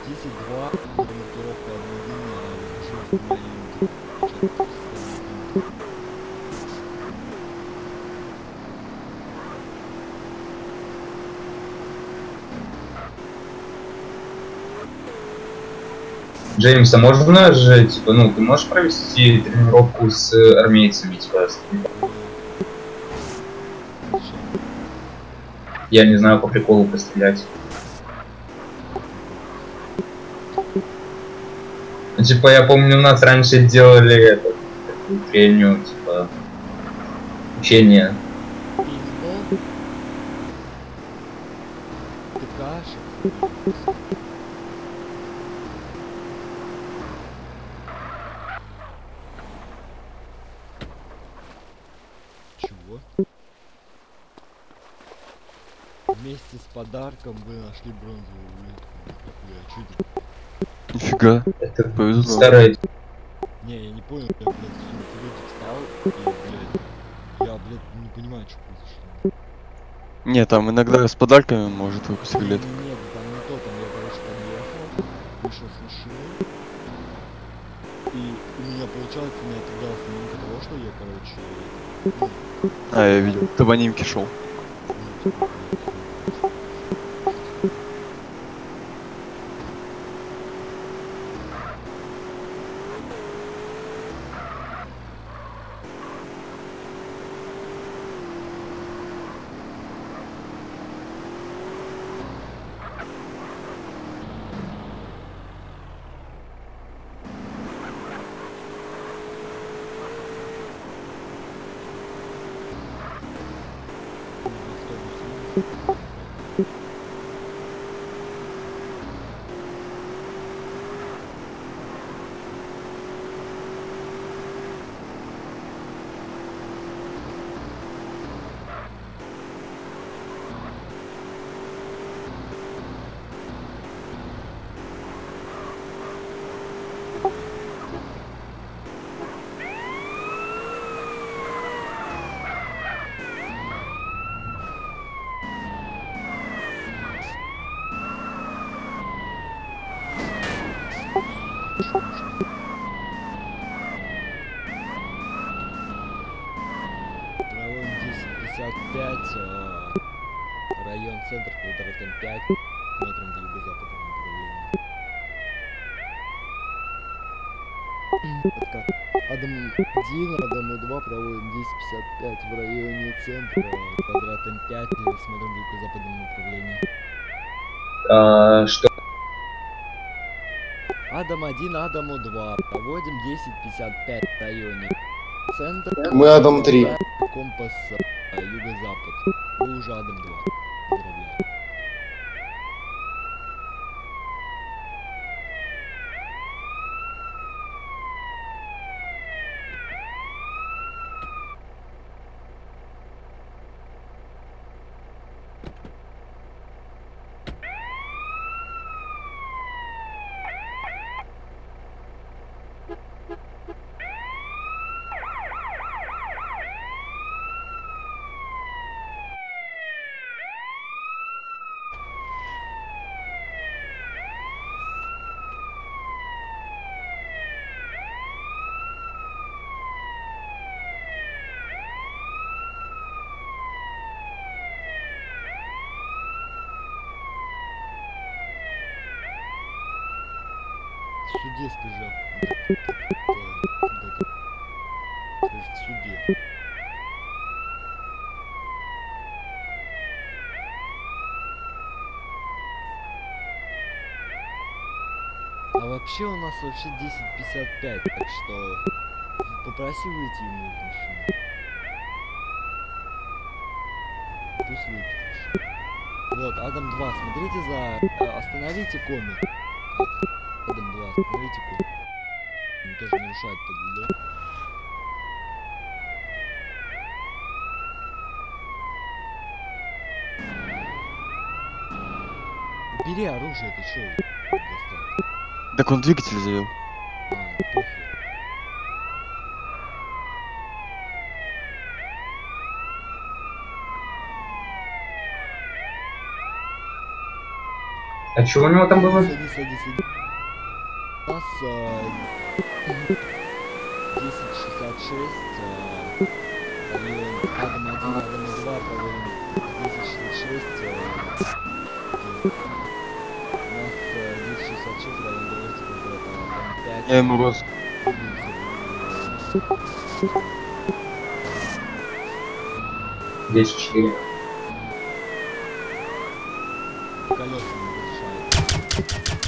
10-2, маркировка одной линии, Джеймс, а можно же, типа, ну, ты можешь провести тренировку с армейцами, типа, я не знаю, по приколу пострелять. Ну, типа, я помню, у нас раньше делали это, такую трению, типа, учение. пейнтбол, ты каши. Чего? Вместе с подарком вы нашли бронзовую улитку. Бля, чё это? Нифига. Это Повезло. старая. Не, я не понял, я, блядь, с вертолётик встал и, блядь, я, блядь, не понимаю, что произошло. Не, там иногда с подарками может выпустить Не, лет. не, нет, там не то, там я, короче, подъехал, вышел с машины, и у меня, получается, не отыграл снимка того, что я, короче, ну, А, я видел. Ты в анимке шел. ну, типа, блядь, Проводим 10:55, район центр, квадрат М5, смотрим в юго-западном направлении. Откат. Адам-1, Адаму-2 проводим 10:55 в районе центра, квадрат М5, смотрим в юго-западном направлении. Что? Адам-1, Адаму-2 проводим 10:55 в районе центр, Мы Адам 3. компас юго-запад. Вы уже Адам-2. Поздравляю. В суде скажи. Скажи в суде. А вообще у нас вообще 10:55, так что попроси выйти ему из машины. Пусть выйдет. Вот, Адам-2, смотрите за... остановите комик. Адам-2, остановите комик. Он тоже нарушает ПДД. Бери оружие, ты чё? Достал? Так он двигатель завел. Похуй. А чего у него там было? Садись, садись, садись. У нас 10.66, район Адам 1, Адам 2, проводим 10.66, у нас 10.66, район Доверти, Адам 5. Я ему роз... 10-4. Колеса не разрешают.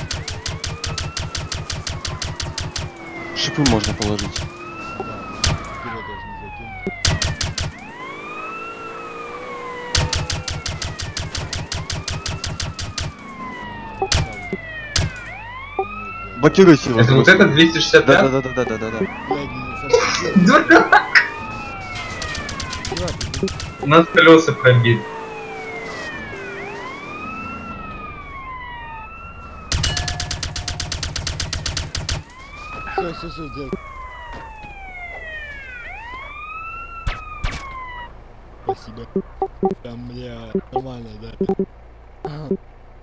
Шипы можно положить. Да, вперед даже не закинуть. Блокируйте его. Это вот бросьте. этот 265? Да-да-да-да-да-да-да. Блядь, не совсем. Дурак! У нас колеса пробиты. Все, делай. Спасибо. Там, бля, нормально, да. 10-15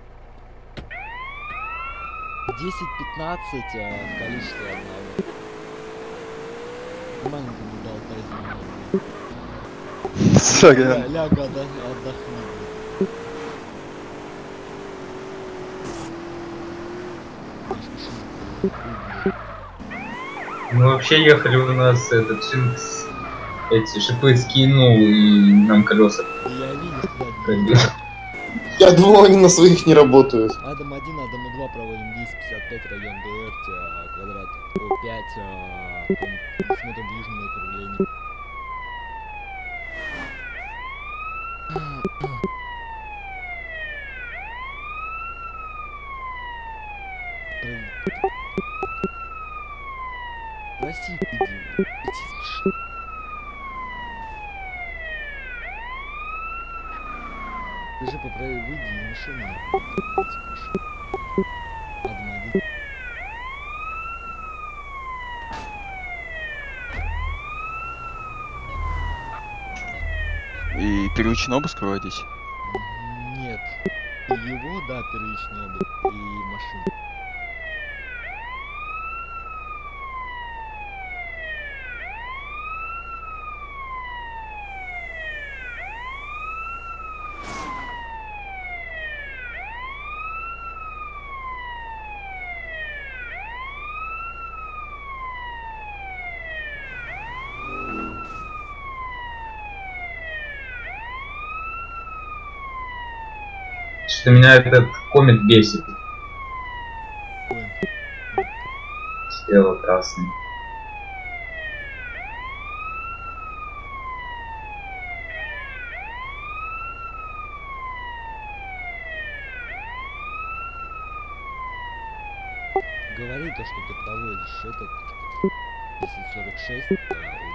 в количестве одного. Нормально ты не дал тазик. Сорян. Ляг отдохни. Мы вообще ехали, у нас этот Шинкс эти шипы скинул и нам колеса Я видел, да. пробил. Я думал, они на своих не работают. Адам 1, Адам 2 проводим 10-55, район ДРТ, квадрат О5, смотрим в южном направлении. Россия, иди из машины. Скажи, поправи, выйди из машины. Адам 1. И первичный обыск проводить. Нет. Его, да, первичный обыск и машину. Что меня этот комет бесит. Ой. Сделал красный. Говори то, что ты проводишь этот 1046 обыск.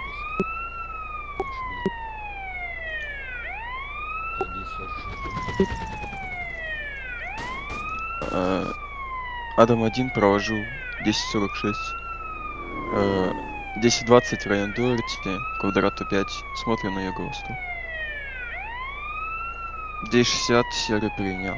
Адам 1 провожу 10.46. 10.20 район Дуэрти, квадрат О5. Смотрим на юго-восток. 10.60 серый принял.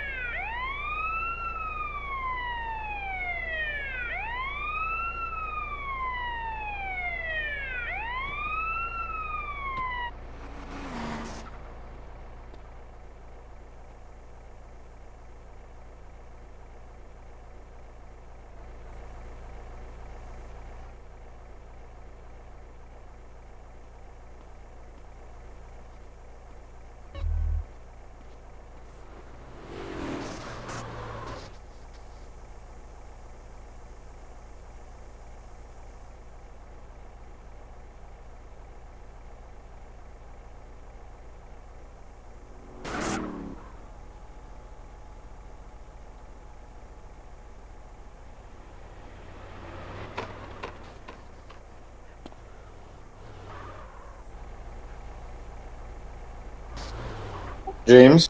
Джеймс?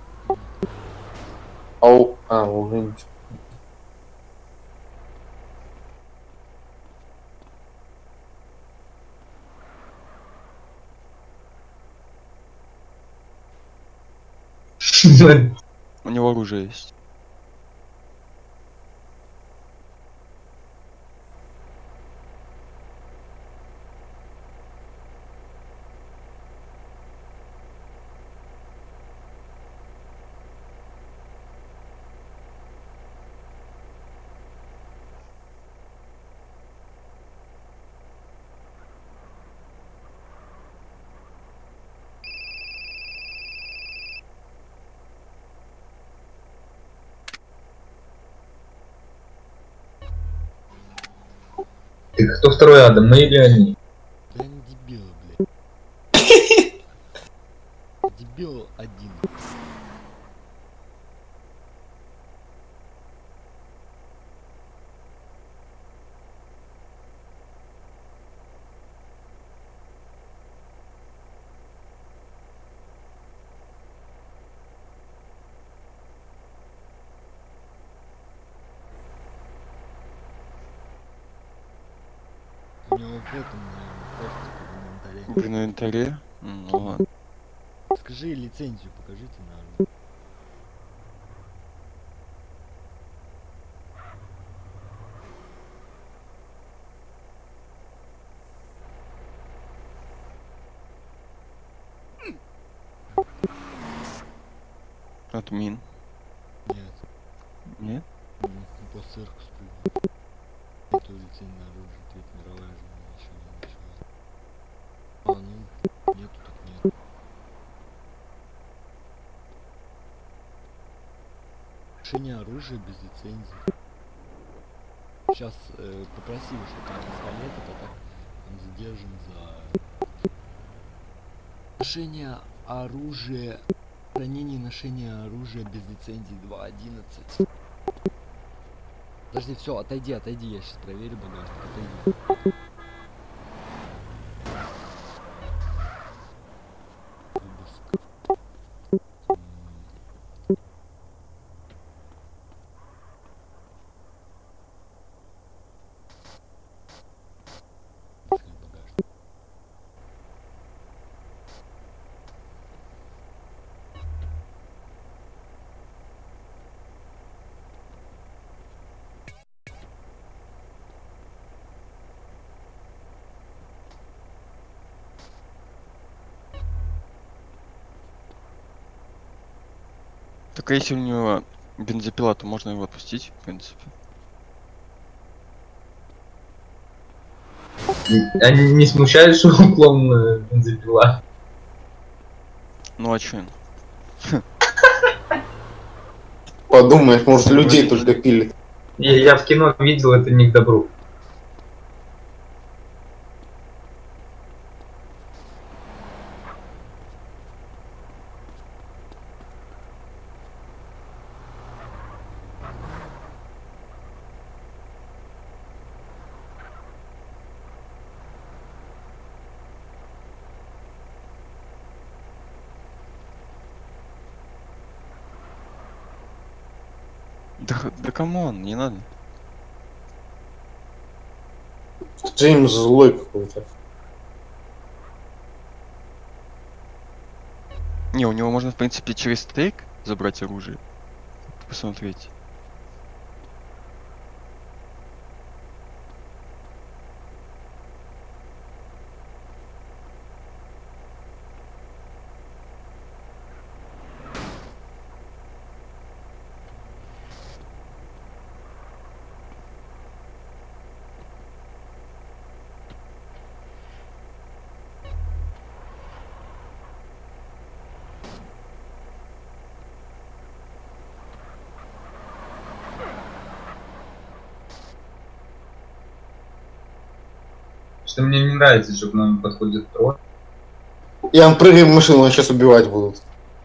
Ау, уже ничего. У него оружие есть. Ты кто второй Адам, мы или они? Да они дебилы, блядь. Дебил один. У него в этом, наверное, в В инвентаре? Ну ладно. Скажи лицензию, покажите на. Админ. Нет, Нет? по цирку спрыгнул. Это лицензия на оружие, Третья мировая же ничего не начала. А, ну, нету так нет. Ношение оружия без лицензии. Сейчас попроси его, чтобы там пистолет, это так он задержан за ношение оружия, хранение и ношение оружия без лицензии 2.11. Подожди, все, отойди, я сейчас проверю багажник, отойди. Обыск. Багажник. Так а если у него бензопила, то можно его отпустить, в принципе. Они не смущают, что уклон бензопила? Ну а чё? Подумаешь, может людей только пилит. Я в кино видел, это не к добру. Да камон, не надо. Джеймс злой какой-то. Не, у него можно, в принципе, через стейк забрать оружие. Посмотреть. Что мне не нравится, что к нам подходит трое. Я прыгаю в машину, нас сейчас убивать будут.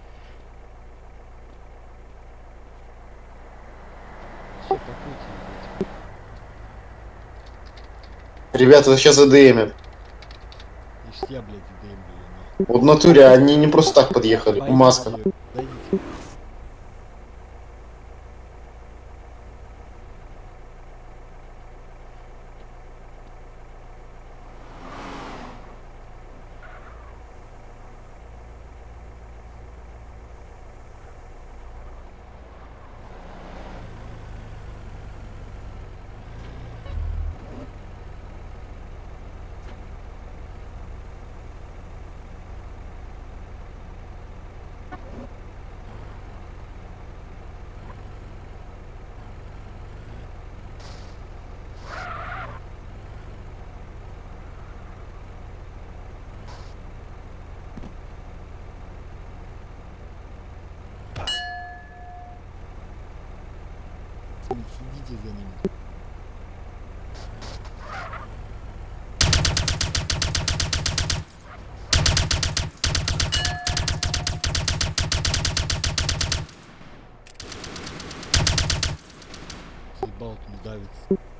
Все, пакуйте, блядь. Ребята сейчас АДМят. Ишь я, блядь, ДМ, блядь. Вот в натуре они не просто так подъехали, в масках. Дойдите. Следите за ним. балку не давится.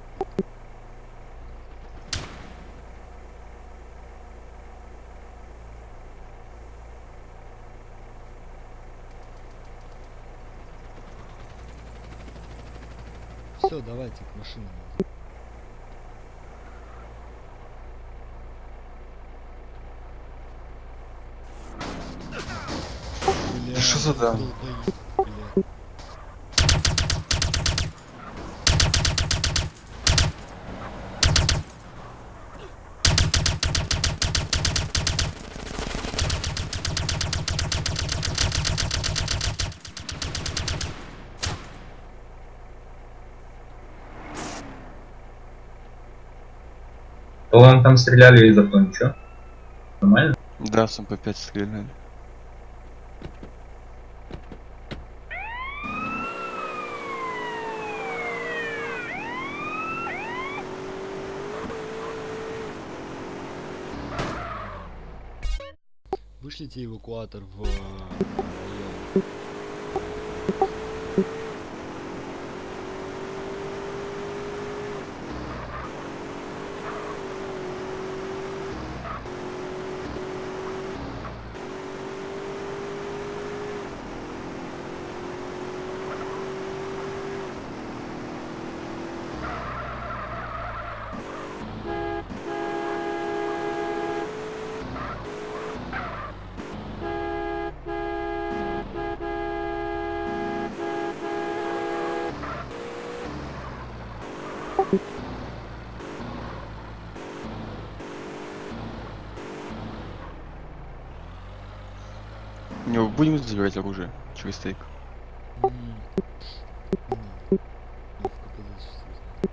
Все, давайте к машине. Да что за да? Бля. Вам там стреляли из авто, ничего? Нормально? Да, с МП5 стреляли. Вышлите эвакуатор в район. У него будем забирать оружие через стейк. Не надо. Я в КПЗ сейчас узнаю.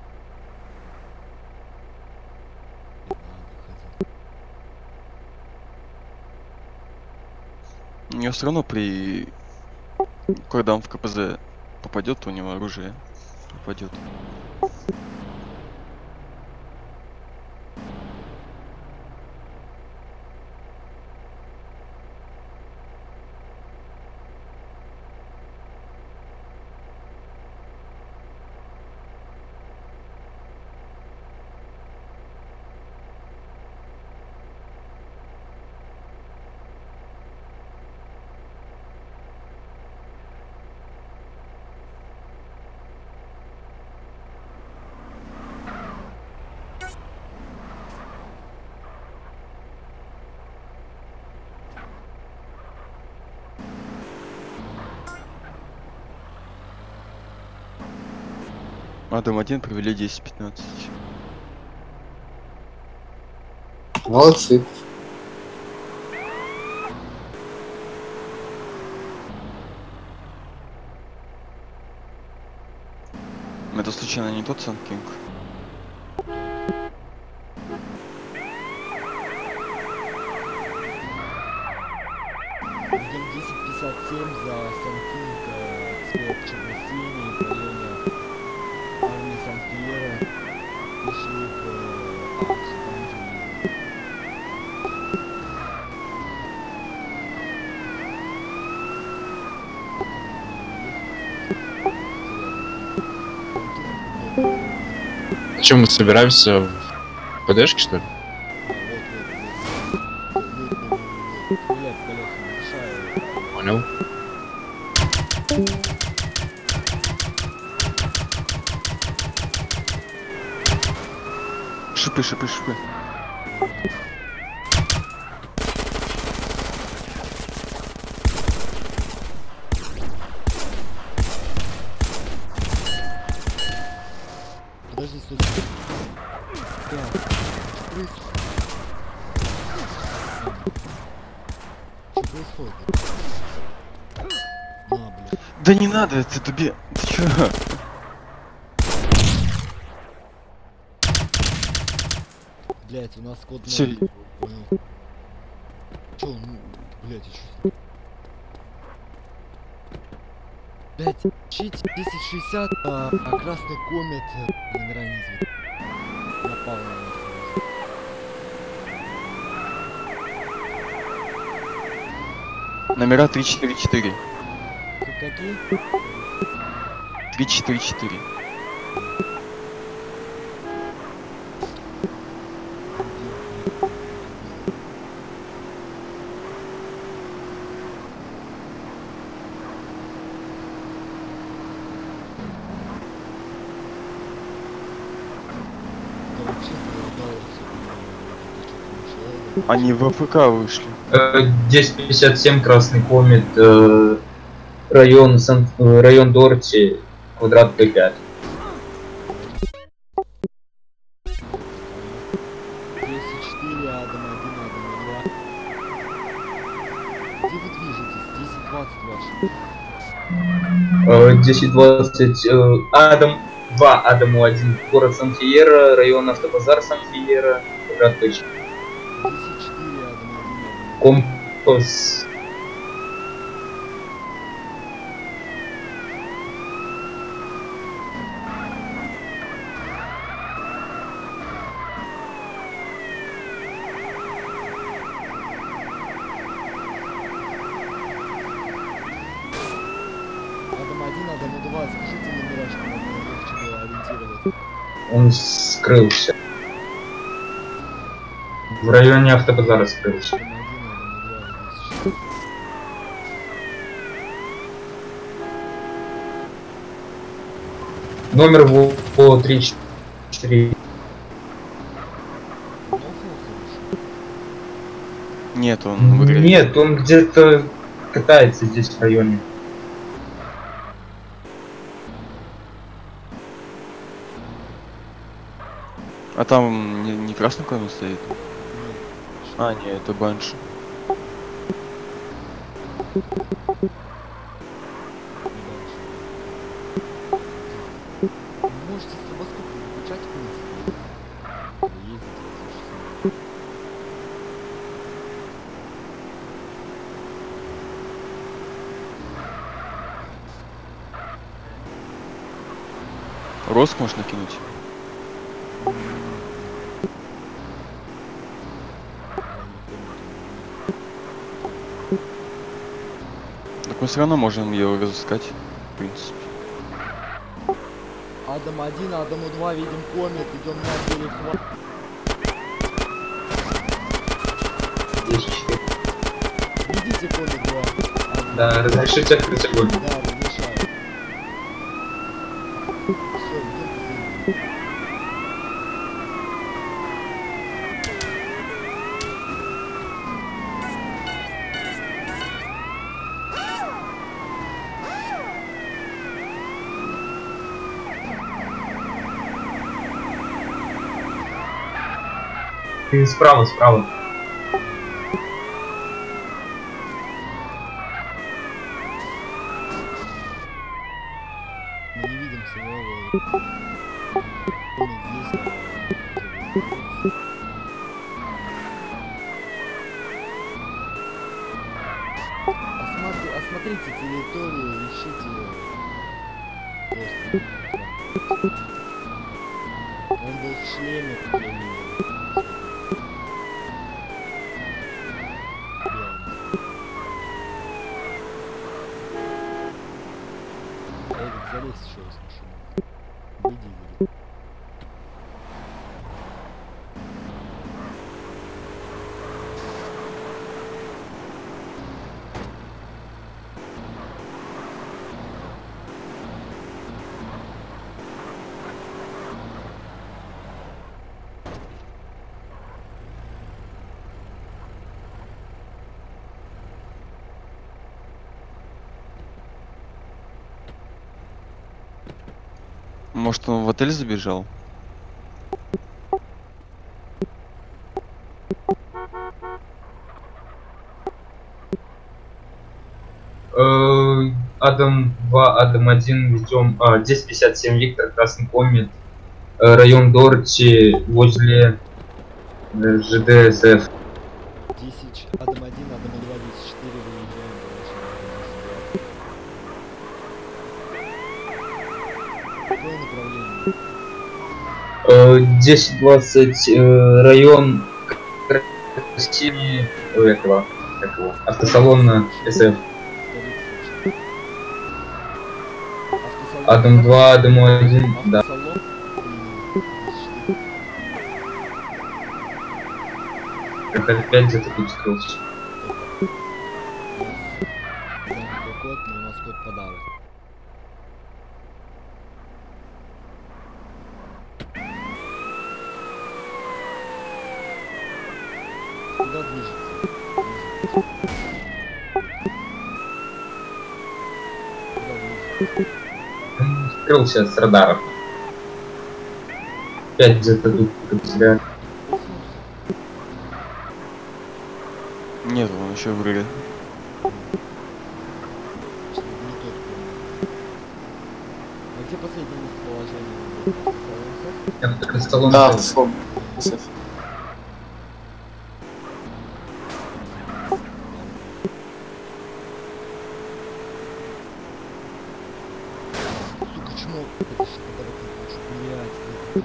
Не надо, хозяин. У него все равно когда он в КПЗ попадет, у него оружие попадет. Адам 1 провели 10-15. Молодцы. Это случайно не тот Сан Кинг? Идем 1057 за Санкинг, цвет черно-синий в районе армии Сан-Фьера. Пришли в акцию, там же Чем мы собираемся в ПДшке, что ли? Стреляй по колесам, мешаю. Понял. Шипы, шипы, шипы. Подожди, стой. Так, что происходит? На, блядь. Да не надо, ты дуби. Ты чё? Блять, у нас код Всё. 0. Понял. Чё, ну, блять, еще. Блять, чить 1060, а красный комет номера не известны. Напал на нас. Номера 344. Какие? 344. Они в АФК вышли. 1057 Красный Комет, район Дорти, квадрат Т5. 204, Адам 1, Адам 2. Где вы движетесь? 10-20 ваши. 1020 Адам 2, Адаму 1, город Сан-Фиера, район Автобазар Сан-Фиера, квадрат Т4. 10-4, Адам 1, Компас. Адам 1, Адам 2. Скажите номера, чтобы нам легче было ориентироваться. Он скрылся. В районе Автобазара скрылся. Адам 1, Адам 2, 204. Номер по 3-4. Нет, он в игре. Нет, он где-то катается здесь в районе. А там не красный комет стоит? А, нет, это Банши. Вы можете стробоскоп выключать, в принципе. Ездить, если что. Роск можно кинуть? Так мы все равно можем ее разыскать, в принципе. Адам 1, Адаму 2, видим комет, идем на перехват. 10-4. Видите комет 2? Адам. Да, разрешите открыть огонь. Да, разрешаю. Все, идем последний. Ты справа. Мы не видим самого. Комет здесь, осмотрите территорию, ищите. Просто. Он был в шлеме, как я видел. Эдик, залезь еще раз в машину. Выйди, выйди. Может, он в отель забежал? Адам 2, Адам 1, ведем 1057 Виктор, Красный Комет, район Дорти, возле ЖДСФ. 10, Адам 1, Адам 2, 10, 4, выезжаем, какое направление? 1020 район Красивый, этого, автосалона СФ. Автосалон. Адам 2, Адам 1, да. Автосалон? опять где-то тут скрылся. Какой код, но у нас код подарок. Куда движется? Куда движется? Скрылся с радаров. Опять где-то тут себя. Нет, он еще в игре. А где последнее местоположение? Я так столом. Да, слом. Сука, чмо. Это ж подарок не хочу. Блять.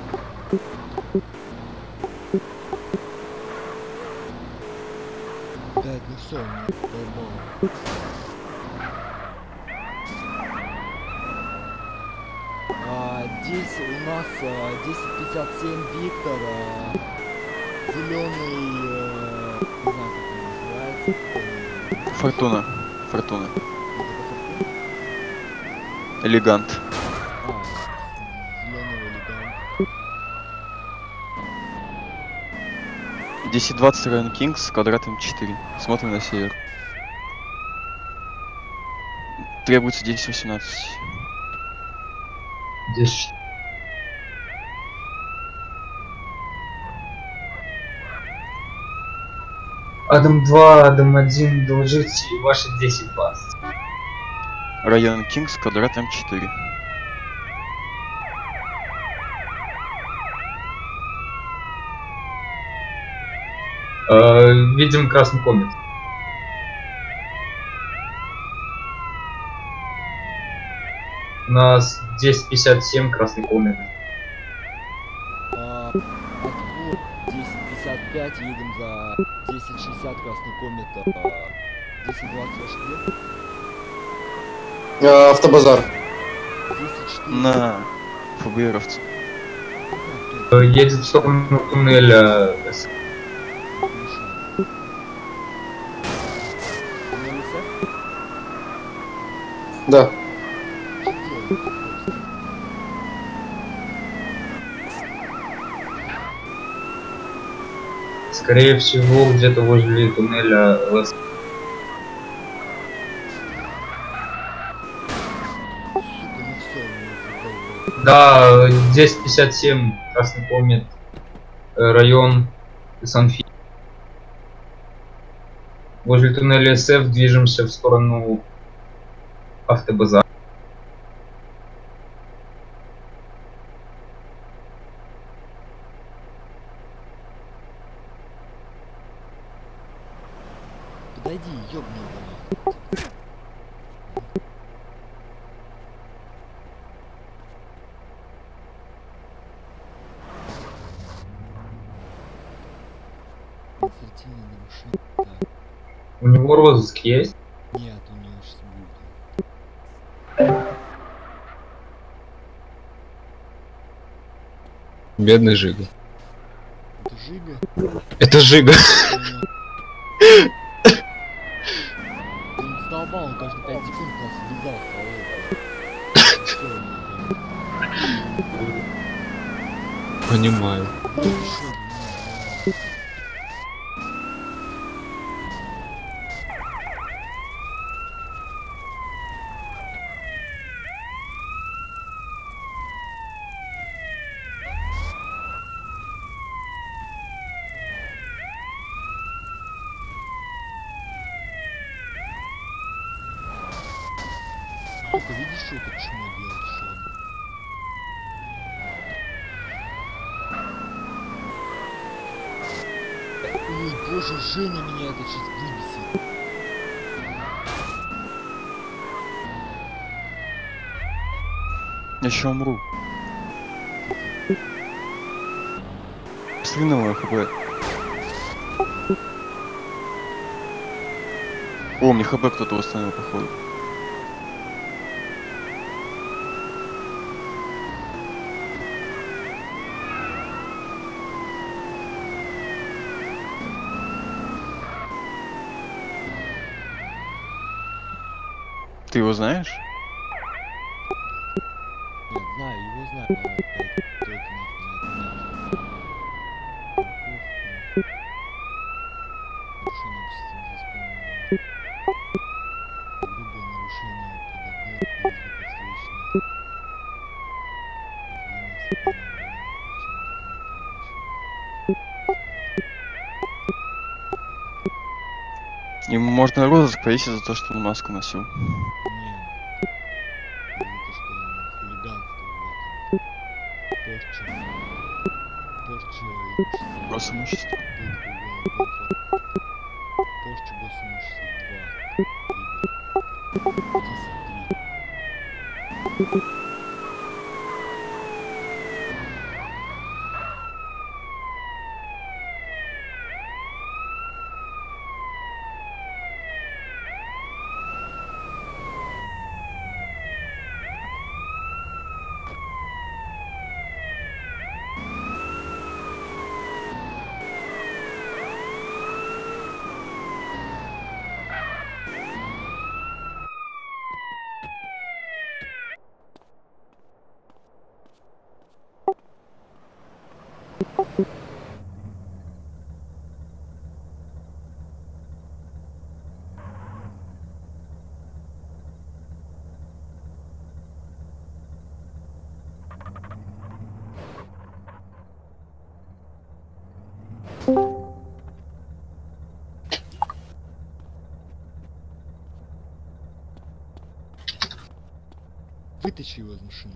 Блять, ну все, мне доебало. Здесь у нас 1057 Виктор, зеленый, не знаю как он называется. Фортуна. Фортуна. Это Фортуна? Элегант. Зеленого элегант. 1020 район Кингс с квадратом 4. Смотрим на север. Требуется 1018. Здесь. Адам 2, Адам 1, доложите ваши 10-20. Район Кингс с квадратом 4. Видим красный комет. У нас 1057 красный комет. Отбор 1055, едем за 1060 красный комет. 1020 ваш где? Автобазар. 1004. На ФБРовца. Едет в сторону туннеля. Да. Скорее всего, где-то возле туннеля ЛС. Сука, ну все, Да, 1057 красный комет. Район Санфи. Возле туннеля СФ движемся в сторону автобазара. подойди, ёбни его. Административное нарушение. Так, У него розыск есть? нет, у него сейчас будет. Бедный Жига. Это Жига? Это Жига. Ты не задолбал, он каждые 5 секунд нас ввязался. Понимаю. Сука, видишь, что это чмо делает, что он? Ой, боже, Женя меня это сейчас выбесит. Я еще умру. Посмотри на мой хп. О, мне хп кто-то восстановил, походу. его знаешь? Нет, знаю, его знаю, но блядь, кто это нахуй знает меня. Нарушение общественного исполнения. Грубое нарушение ПДД, вызвать встречных. Ему можно розыск повесить за то, что он маску носил. Не, за то, что он хулиганство, вот. Порча имущества. Госимущество. Порча госимущества 2. Игорь. 10-3. Вытащи его из машины.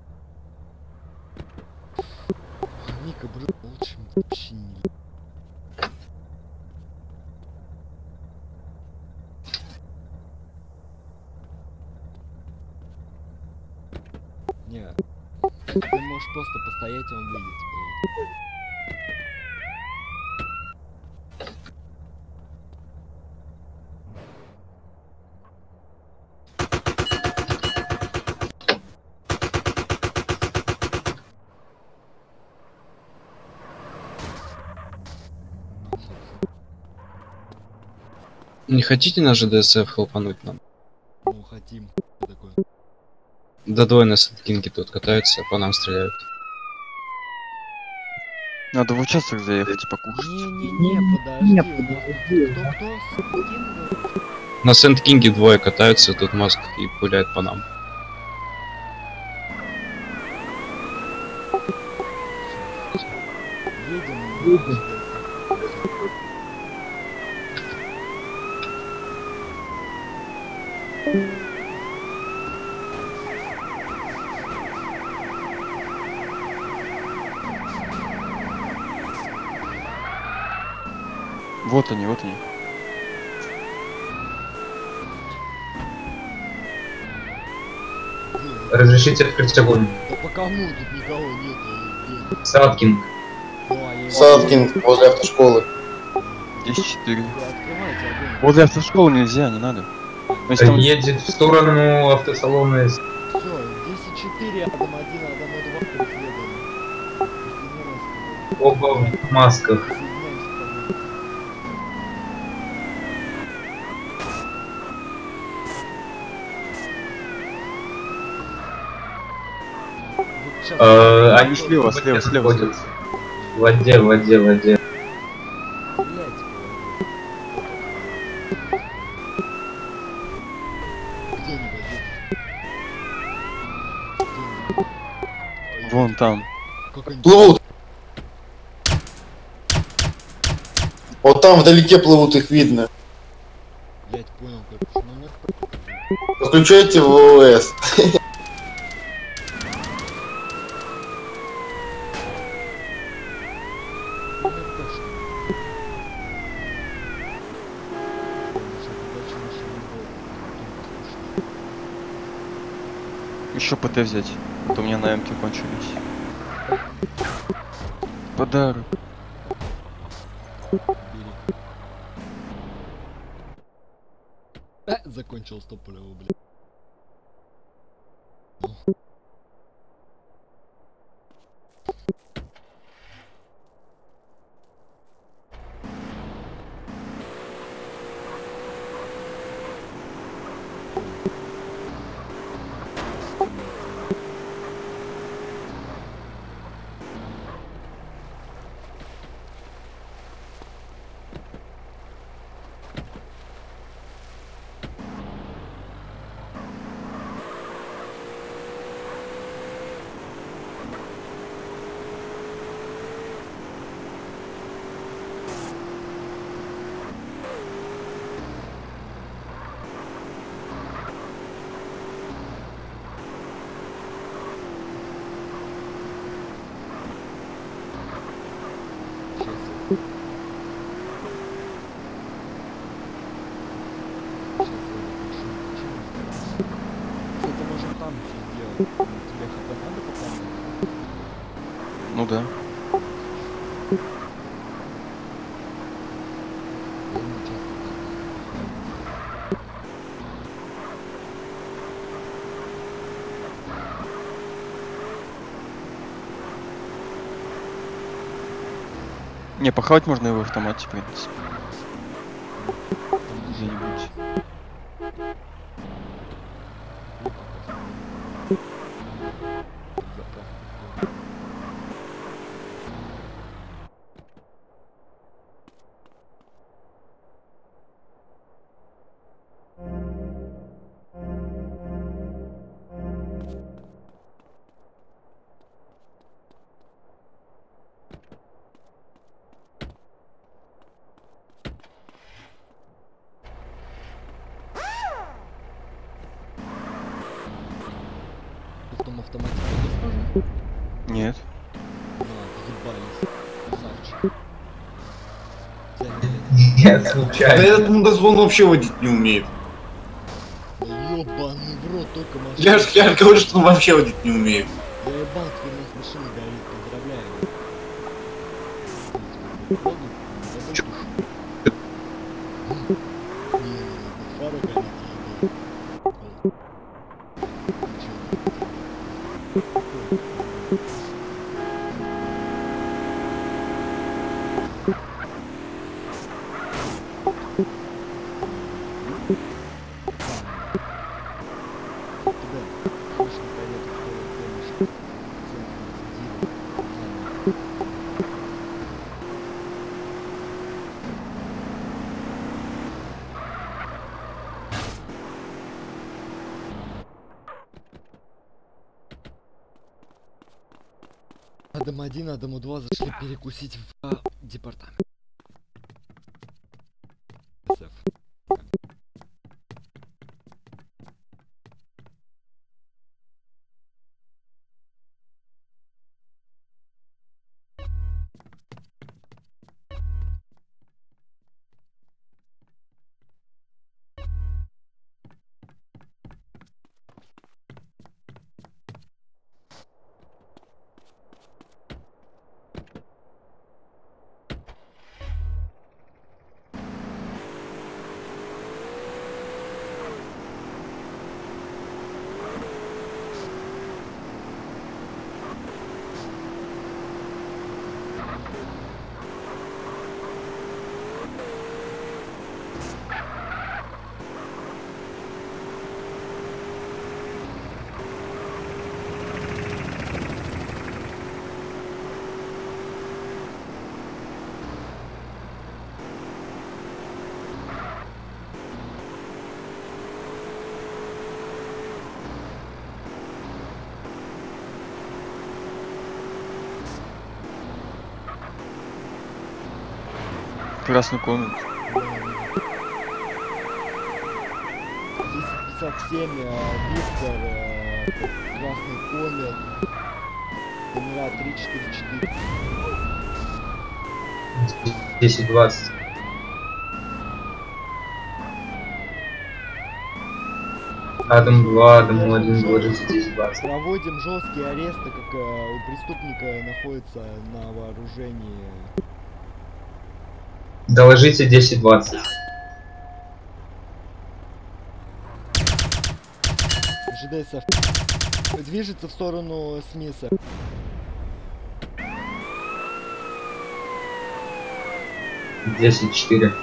Ника, блин, лучше вообще не... Не, ты можешь просто постоять, и он выйдет. Не хотите на ЖДСФ хлопануть нам? Ну, хотим. Что такое? Да двое на садкинге тут катаются, по нам стреляют. Надо в участок заехать и покушать. Не-не-не, подожди. Кто? Садкинга? На Сент-Кинге двое катаются, тут мозг и пуляет по нам. Едем. Вот они, вот они. Разрешите открыть огонь. Да по кому? Тут никого нету. Саткинг. Садкин возле автошколы. 10-4. Открывайте огонь. Возле автошколы нельзя, не надо. То есть там Едет в сторону автосалона. Все, 10-4, Адам 1, Адам 2 преследуем. Оба в масках. Они слева, слева. В воде. Вон там. Плывут. Вот там вдалеке плывут, их видно. Блять, понял, короче, номер покажи. Подключайте ВВС. Номер точно. Сейчас дальше машина будет. Еще ПТ взять. А то у меня на МК кончились. Подарок. Бери. Закончил стополево, блядь. Ну да. Я не часто так. Не, похавать можно и в автомате, в принципе. Там Где-нибудь. заправка. В том автомате не скажу? Нет. На, ебались. Красавчик. Нет, Да случайно. этот мудозвон вообще водить не умеет. Ёбаный в рот, только машина. Я ж говорю, что он вообще водить не умеет. Я ебал, теперь у нас машина горит, поздравляю. Походу, я Чё? душу. Не, фара горит, я ебал. Адам 1, Адаму 2 зашли перекусить в департамент. СФ. Красный комнат. 1057, Виктор, Красный Комет, номера 344. 10-20. Адам 2, Адам 1, ложится 10-20. Проводим жесткие аресты, как у преступника находится на вооружении. Доложите 10-20. ЖДС движется в сторону СМИСа. Десять 4.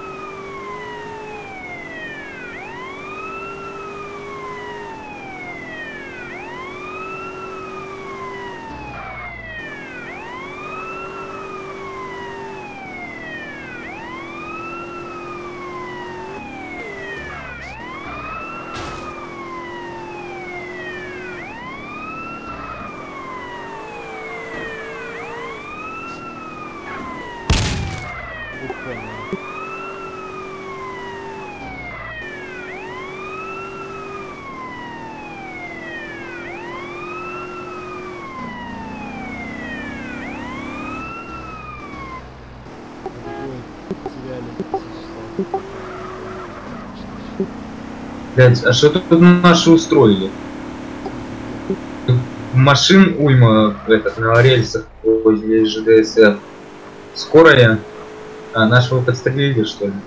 Блять, а что тут наши устроили? Машин уйма на рельсах. возле ЖДСФ. Скорая? А, нашего подстрелили, что ли?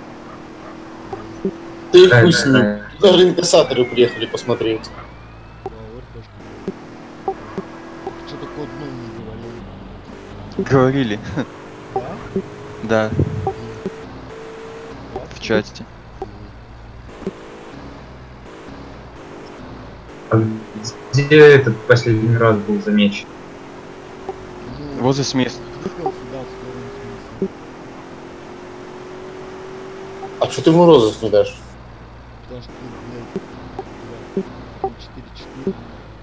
Ты Какая хуй с ним. такая? Даже инкассаторы приехали посмотреть. Да, РПшка. Что-то код 0 не говорил. Говорили. Да? Да, в чате. А где этот последний раз был замечен? Ну, Возле смеси. двигался, да, в сторону смысла. А что ты в розыск не дашь? Потому что, блядь, 3-4-4.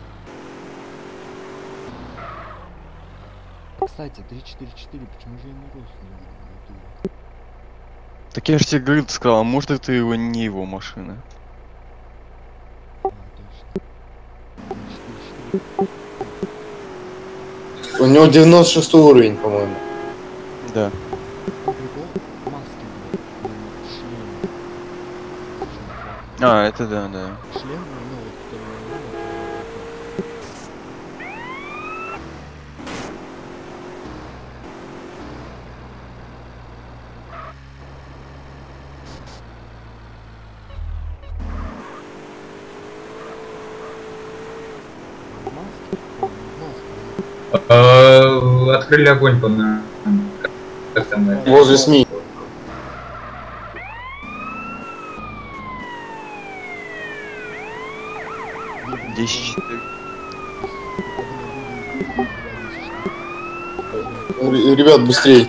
Кстати, 3-4-4, почему же я не рос на ютубе? Так я же тебе говорил, ты сказал, а может это его не его машина. А, точно. 3-4-4. У него 96 уровень, по-моему. Да. Ну, прикол, маски, блядь, шлем. А, это да, да. Шлем, ну, вот, который я видел, Открыли огонь по нам. Как там это? Возле СМИ. маски. 10-4. Ребят, быстрей.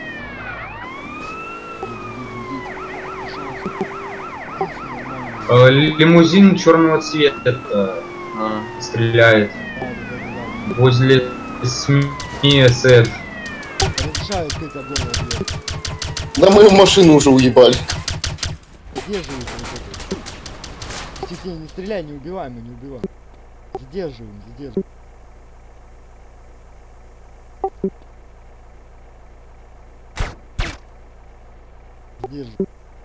Лимузин черного цвета А, стреляет возле СМИ СФ. Разрешаю открыть огонь, блядь. Да мы в машину уже уебали. Задерживай вот это. Тихо, не стреляй, не убиваем, мы не убиваем. Задерживаем, задерживаем. Задерживаем.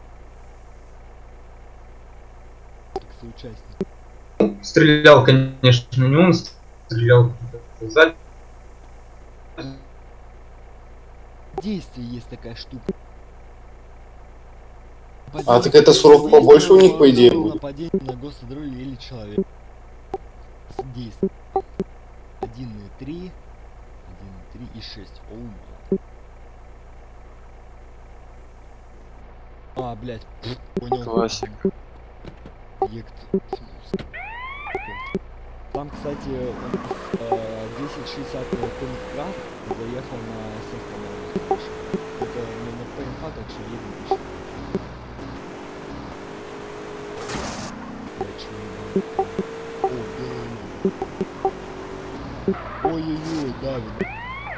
Как соучастник. Стрелял, конечно, не он, стрелял сзади. В действии есть такая штука. А, так это срок побольше у них, по идее, будет. Нападение на госздоровье или человека. Действие. 1,3, 1,3 и 6. Оу. А, блядь. Понял. классик. Ект. Там, кстати, он 1060 Comic Craft заехал на сев, по-моему. Это на ПМХ, так что едем пишем. О, белый. Ой-ой-ой, Давид.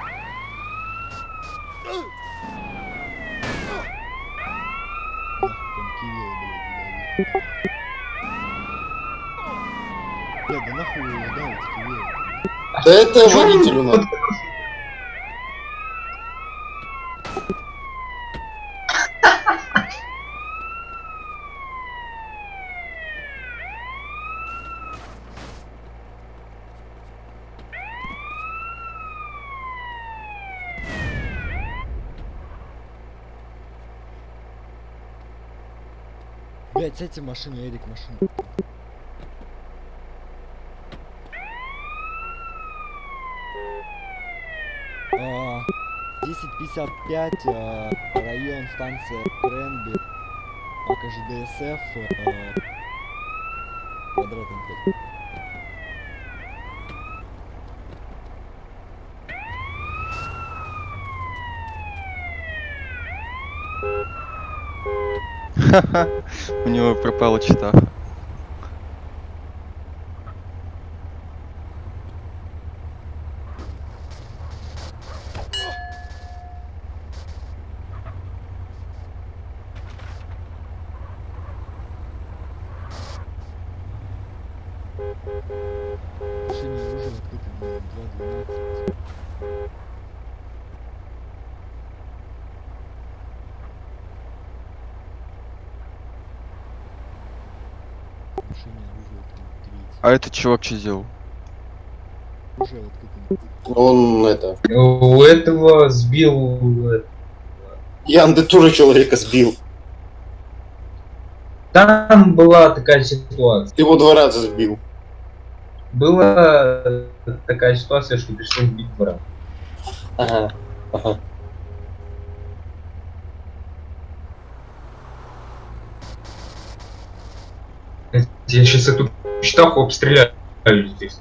Нахуй там кивил, блядь, Давид. Блядь, да нахуй вы его давите, кивил. Да это водителю надо. Блядь, сядьте в машину, Эрик, в машину. А, 10:55, район, станция Кренби, АКЖДСФ, квадрат МХ. Ха-ха. У него пропала чита. Решение оружия открыто 2.12. Решение оружия 3. А этот чувак что делал? Уже вот как Он это... У этого сбил... Янды тоже человека сбил. Там была такая ситуация. Ты его 2 раза сбил. Была такая ситуация, что пришлось бить 2 раза. Ага. Ага. Я сейчас эту штаху обстреляю здесь.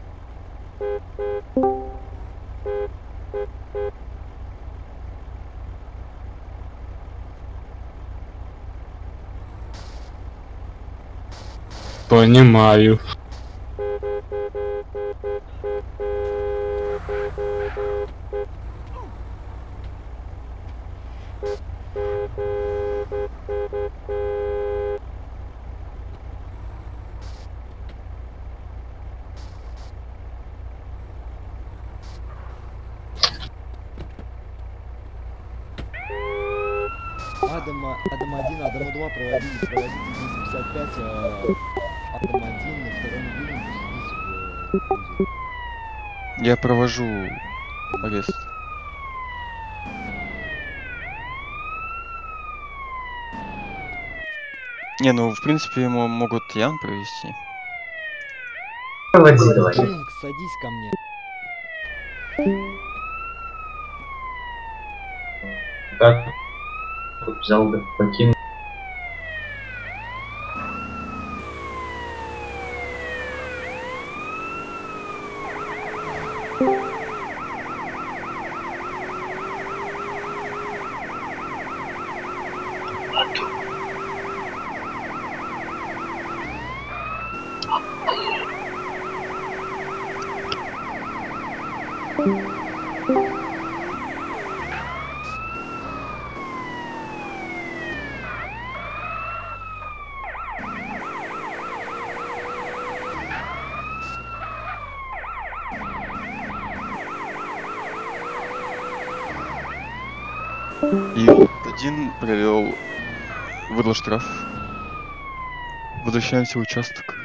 Понимаю. Адама 1, Адама 2 проводите 255, Адама 1 на втором июня посадите в узел. Я провожу арест. Не, ну в принципе ему могут Ян провести. Проводи, давай. Джинкс, садись ко мне. Так, вот взял да покинул. И один провел, выдал штраф. Возвращаемся в участок.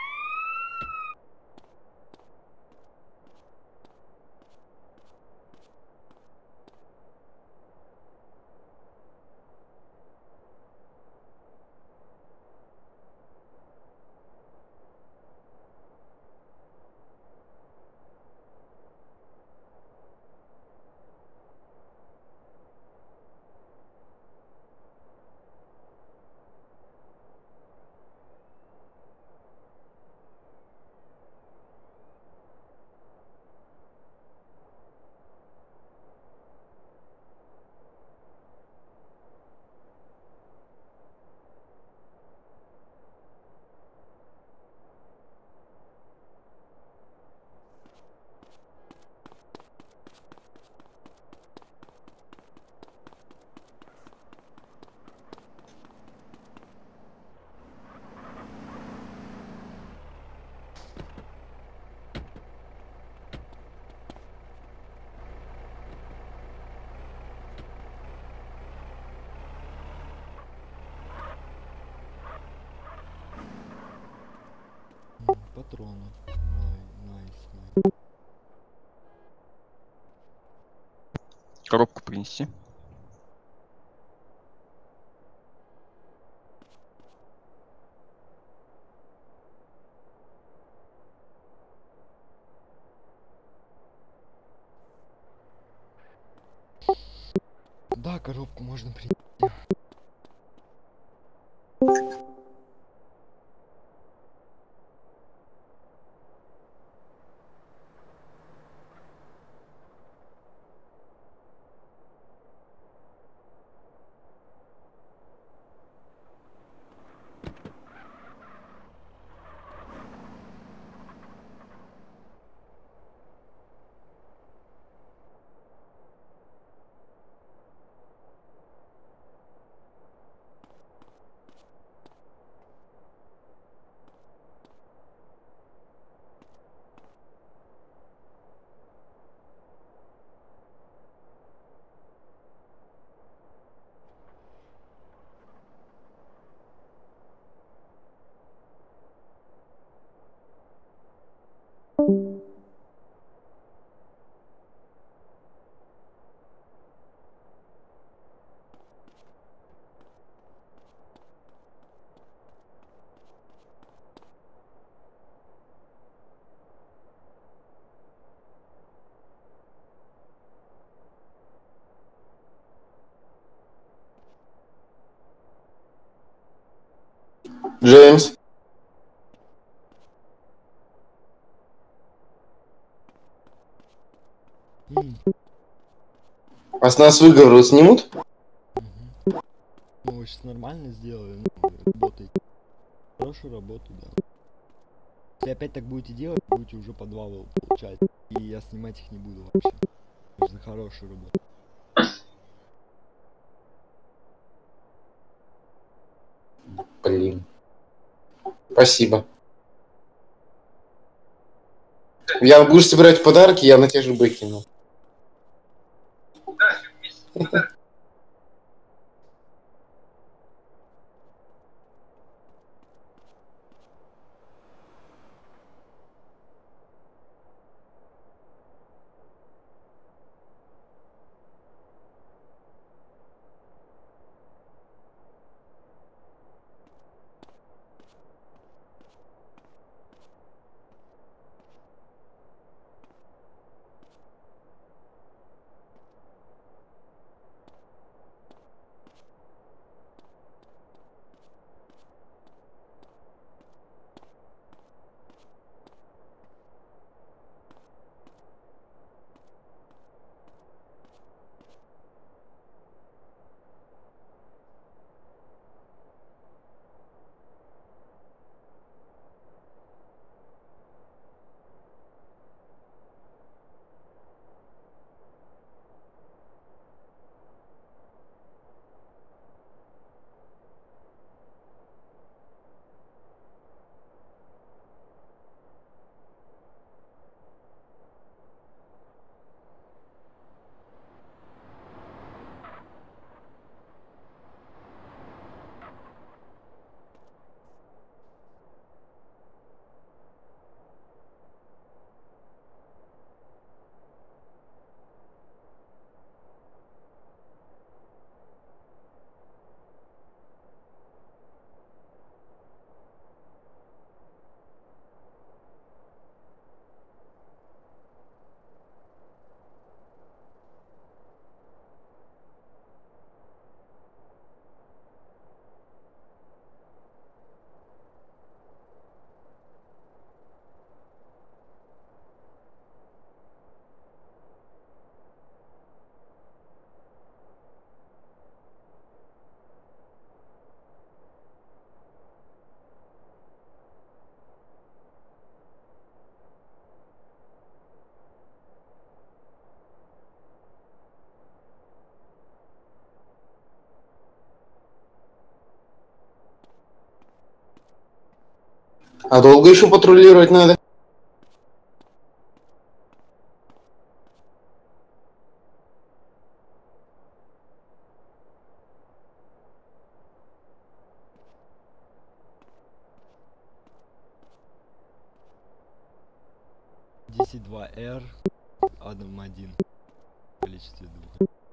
Патроны. Найс. Коробку принести. Да, коробку можно принести. Джеймс. М, А с нас выговор снимут? мгм. Ну, вы сейчас нормально сделали, ну, работаете. Хорошую работу, да. Если опять так будете делать, будете уже по 2 получать. И я снимать их не буду вообще. Это за хорошую работу. Блин. Спасибо. Я будешь собирать подарки, я на те же выкину. А долго еще патрулировать надо? Десять 2 R, Адам 1. В количестве 2.